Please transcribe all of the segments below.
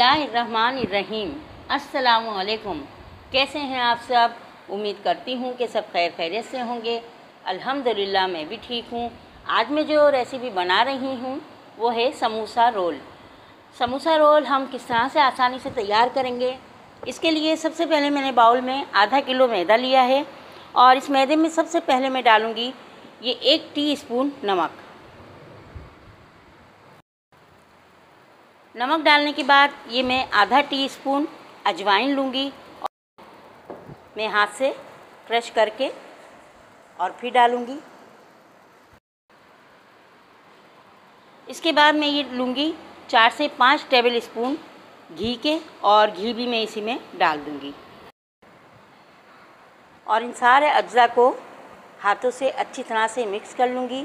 बिस्मिल्लाहिर्रहमानिर्रहीम। अस्सलामुअलैकुम। कैसे हैं आप सब? उम्मीद करती हूँ कि सब खैर खैरियत से होंगे। अल्हम्दुलिल्लाह मैं भी ठीक हूँ। आज मैं जो रेसिपी बना रही हूँ वो है समोसा रोल। समोसा रोल हम किस तरह से आसानी से तैयार करेंगे, इसके लिए सबसे पहले मैंने बाउल में आधा किलो मैदा लिया है और इस मैदे में सबसे पहले मैं डालूँगी ये 1 टीस्पून नमक। नमक डालने के बाद ये मैं आधा टीस्पून अजवाइन लूँगी और मैं हाथ से क्रश करके और फिर डालूँगी। इसके बाद मैं ये लूँगी 4 से 5 टेबल स्पून घी के, और घी भी मैं इसी में डाल दूँगी और इन सारे अज्जा को हाथों से अच्छी तरह से मिक्स कर लूँगी।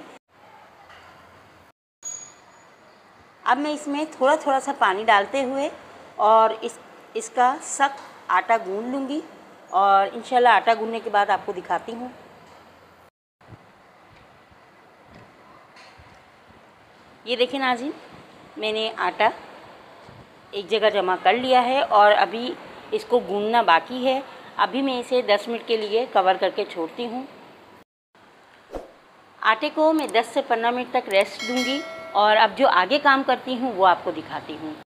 अब मैं इसमें थोड़ा थोड़ा सा पानी डालते हुए और इसका सख्त आटा गूंद लूँगी और इंशाल्लाह आटा गूंदने के बाद आपको दिखाती हूँ। ये देखिए नाज़रीन, मैंने आटा एक जगह जमा कर लिया है और अभी इसको गूंदना बाकी है। अभी मैं इसे 10 मिनट के लिए कवर करके छोड़ती हूँ। आटे को मैं 10 से 15 मिनट तक रेस्ट दूँगी और अब जो आगे काम करती हूँ वो आपको दिखाती हूँ।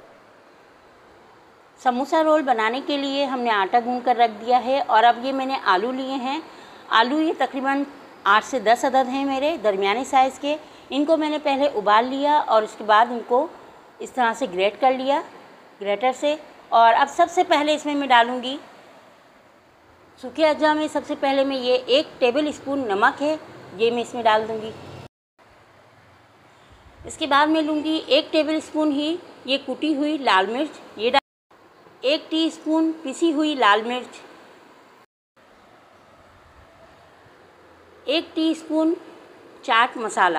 समोसा रोल बनाने के लिए हमने आटा गूंद कर रख दिया है और अब ये मैंने आलू लिए हैं। आलू ये तकरीबन 8 से 10 अदद हैं मेरे, दरमियाने साइज़ के। इनको मैंने पहले उबाल लिया और उसके बाद इनको इस तरह से ग्रेट कर लिया ग्रेटर से। और अब सबसे पहले इसमें मैं डालूँगी सूखे अज्जा में सबसे पहले मैं ये 1 टेबल स्पून नमक है, ये मैं इसमें डाल दूँगी। इसके बाद मैं लूँगी 1 टेबल स्पून ही ये कुटी हुई लाल मिर्च, ये 1 टीस्पून पिसी हुई लाल मिर्च, 1 टीस्पून चाट मसाला,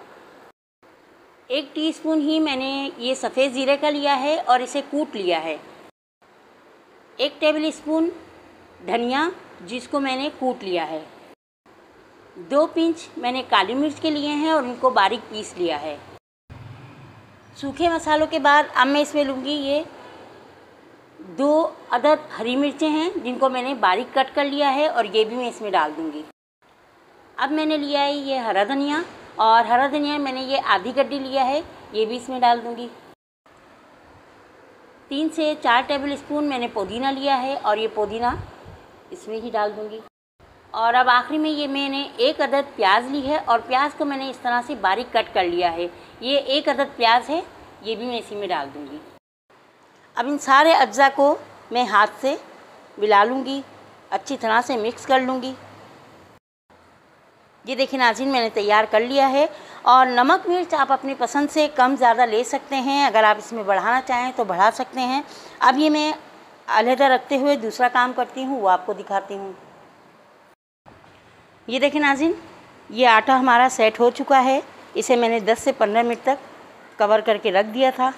1 टीस्पून ही मैंने ये सफ़ेद ज़ीरे का लिया है और इसे कूट लिया है, 1 टेबल स्पून धनिया जिसको मैंने कूट लिया है, 2 पिंच मैंने काली मिर्च के लिए हैं और इनको बारीक पीस लिया है। सूखे मसालों के बाद अब मैं इसमें लूँगी ये 2 अदद हरी मिर्चें हैं जिनको मैंने बारीक कट कर लिया है और ये भी मैं इसमें डाल दूँगी। अब मैंने लिया है ये हरा धनिया, और हरा धनिया मैंने ये आधी गड्डी लिया है, ये भी इसमें डाल दूँगी। 3 से 4 टेबल स्पून मैंने पुदीना लिया है और ये पुदीना इसमें ही डाल दूँगी। और अब आखिरी में ये मैंने 1 अदद प्याज ली है और प्याज को मैंने इस तरह से बारीक कट कर लिया है। ये 1 अदद प्याज है, ये भी मैं इसी में डाल दूँगी। अब इन सारे अज्जा को मैं हाथ से मिला लूँगी, अच्छी तरह से मिक्स कर लूँगी। ये देखिए नाज़रीन, मैंने तैयार कर लिया है। और नमक मिर्च आप अपनी पसंद से कम ज़्यादा ले सकते हैं, अगर आप इसमें बढ़ाना चाहें तो बढ़ा सकते हैं। अब ये मैं अलहदा रखते हुए दूसरा काम करती हूँ, वो आपको दिखाती हूँ। ये देखिए नाज़रीन, ये आटा हमारा सेट हो चुका है। इसे मैंने 10 से 15 मिनट तक कवर करके रख दिया था।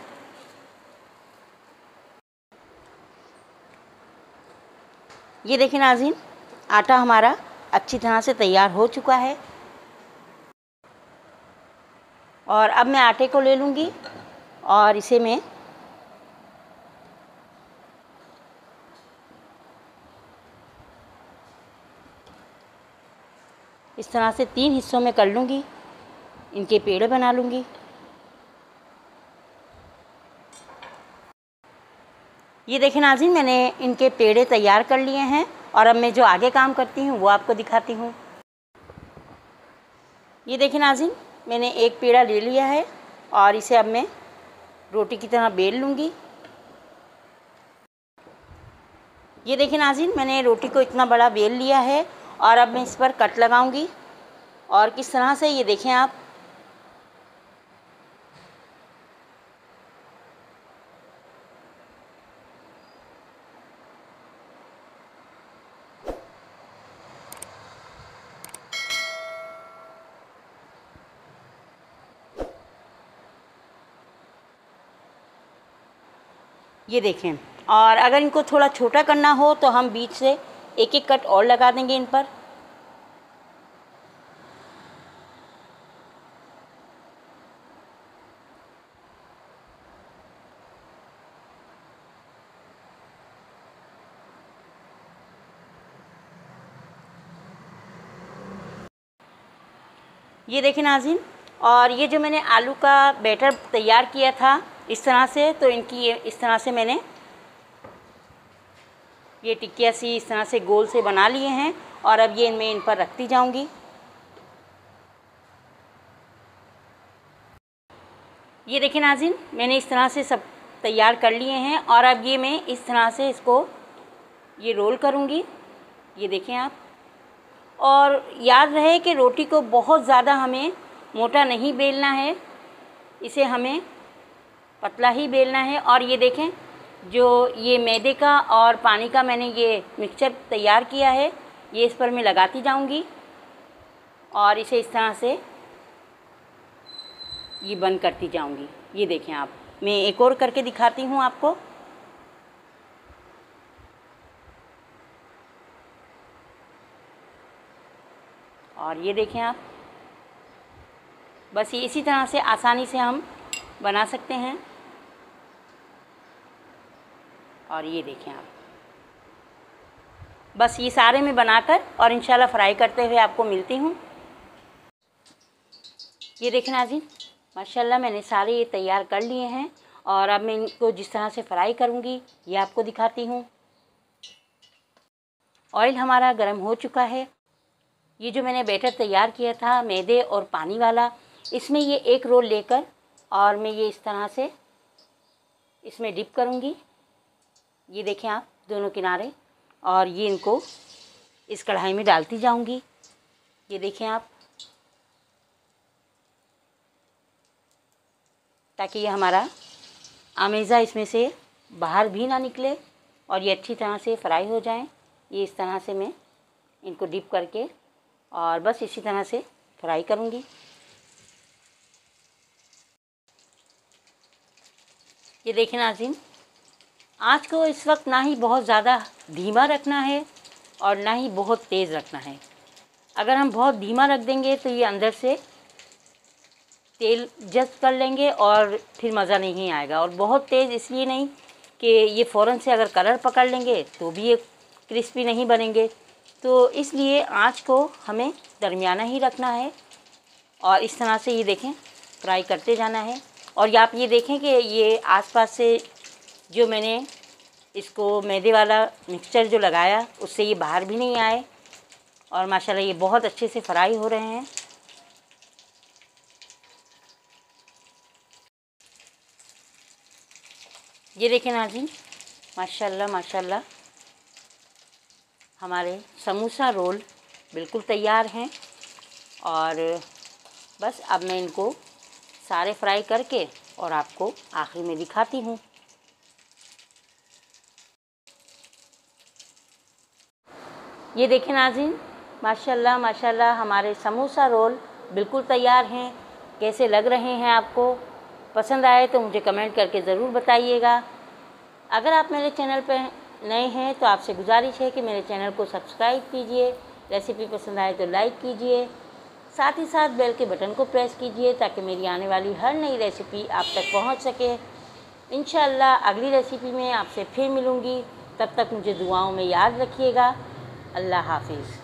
ये देखिए नाज़रीन, आटा हमारा अच्छी तरह से तैयार हो चुका है। और अब मैं आटे को ले लूँगी और इसे मैं इस तरह से 3 हिस्सों में कर लूँगी, इनके पेड़े बना लूँगी। ये देखिए नाज़रीन, मैंने इनके पेड़े तैयार कर लिए हैं और अब मैं जो आगे काम करती हूँ वो आपको दिखाती हूँ। ये देखिए नाज़रीन, मैंने एक पेड़ा ले लिया है और इसे अब मैं रोटी की तरह बेल लूँगी। ये देखिए नाज़रीन, मैंने रोटी को इतना बड़ा बेल लिया है और अब मैं इस पर कट लगाऊंगी। और किस तरह से, ये देखें आप, ये देखें। और अगर इनको थोड़ा छोटा करना हो तो हम बीच से एक एक कट और लगा देंगे इन पर। ये देखिए नाज़रीन, और ये जो मैंने आलू का बैटर तैयार किया था इस तरह से, तो इनकी ये इस तरह से मैंने ये टिक्कियाँ सी इस तरह से गोल से बना लिए हैं और अब ये मैं इन पर रखती जाऊंगी। ये देखिए नाज़रीन, मैंने इस तरह से सब तैयार कर लिए हैं और अब ये मैं इस तरह से इसको ये रोल करूंगी। ये देखें आप, और याद रहे कि रोटी को बहुत ज़्यादा हमें मोटा नहीं बेलना है, इसे हमें पतला ही बेलना है। और ये देखें, जो ये मैदे का और पानी का मैंने ये मिक्सचर तैयार किया है, ये इस पर मैं लगाती जाऊंगी और इसे इस तरह से ये बंद करती जाऊंगी। ये देखें आप, मैं एक और करके दिखाती हूँ आपको। और ये देखें आप, बस ये इसी तरह से आसानी से हम बना सकते हैं। और ये देखें आप, बस ये सारे मैं बनाकर और इंशाल्लाह फ्राई करते हुए आपको मिलती हूँ। ये देखें नाज़रीन, माशाल्लाह मैंने सारे ये तैयार कर लिए हैं और अब मैं इनको जिस तरह से फ्राई करूँगी ये आपको दिखाती हूँ। ऑयल हमारा गर्म हो चुका है। ये जो मैंने बैटर तैयार किया था मैदे और पानी वाला, इसमें ये एक रोल लेकर और मैं ये इस तरह से इसमें डिप करूँगी। ये देखें आप, दोनों किनारे, और ये इनको इस कढ़ाई में डालती जाऊँगी। ये देखें आप, ताकि ये हमारा आमेज़ा इसमें से बाहर भी ना निकले और ये अच्छी तरह से फ्राई हो जाएं। ये इस तरह से मैं इनको डिप करके और बस इसी तरह से फ्राई करूँगी। ये देखें नाज़रीन, आँच को इस वक्त ना ही बहुत ज़्यादा धीमा रखना है और ना ही बहुत तेज़ रखना है। अगर हम बहुत धीमा रख देंगे तो ये अंदर से तेल जज़्ब कर लेंगे और फिर मज़ा नहीं आएगा, और बहुत तेज़ इसलिए नहीं कि ये फ़ौरन से अगर कलर पकड़ लेंगे तो भी ये क्रिस्पी नहीं बनेंगे। तो इसलिए आँच को हमें दरमियाना ही रखना है और इस तरह से ये देखें फ्राई करते जाना है। और आप ये देखें कि ये आसपास से जो मैंने इसको मैदे वाला मिक्सचर जो लगाया उससे ये बाहर भी नहीं आए और माशाल्लाह ये बहुत अच्छे से फ्राई हो रहे हैं। ये देखें नाज़रीन, माशाल्लाह माशाल्लाह हमारे समोसा रोल बिल्कुल तैयार हैं। और बस अब मैं इनको सारे फ्राई करके और आपको आखिर में दिखाती हूँ। ये देखें नाज़रीन, माशाल्लाह माशाल्लाह हमारे समोसा रोल बिल्कुल तैयार हैं। कैसे लग रहे हैं आपको? पसंद आए तो मुझे कमेंट करके ज़रूर बताइएगा। अगर आप मेरे चैनल पर नए हैं तो आपसे गुजारिश है कि मेरे चैनल को सब्सक्राइब कीजिए। रेसिपी पसंद आए तो लाइक कीजिए, साथ ही साथ बेल के बटन को प्रेस कीजिए ताकि मेरी आने वाली हर नई रेसिपी आप तक पहुंच सके। इंशाअल्लाह अगली रेसिपी में आपसे फिर मिलूँगी। तब तक मुझे दुआओं में याद रखिएगा। अल्लाह हाफिज़।